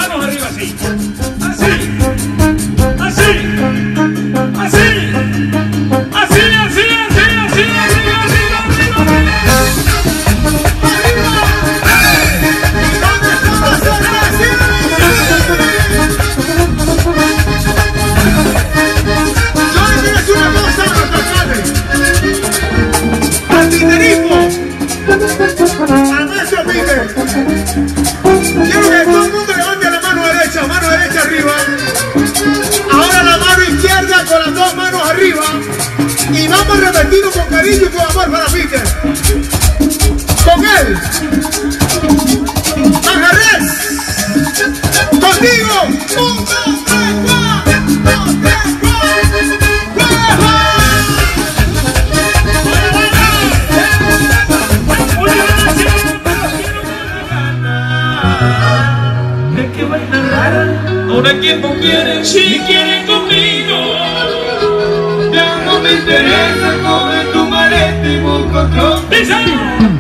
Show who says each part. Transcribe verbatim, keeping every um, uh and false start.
Speaker 1: manos arriba así. Así. Así. Así. Así, así, así, así, arriba, arriba, arriba, arriba.
Speaker 2: Yo le quiero decir una cosa a nuestro padre. Al Peterismo. Al maestro Peter. Quiero que todo el mundo levante la mano derecha, mano derecha arriba. Ahora la mano izquierda con las dos manos arriba. Y vamos a repetirlo con cariño y con amor para Peter. Con él. Manjarres. Contigo. Un, dos, tres, cuatro. Un, dos, tres, cuatro.
Speaker 1: Es que vaina rara. Ahora quién no quiere, si quieren conmigo. Ya no me interesa, coge tu maleta y busco otro.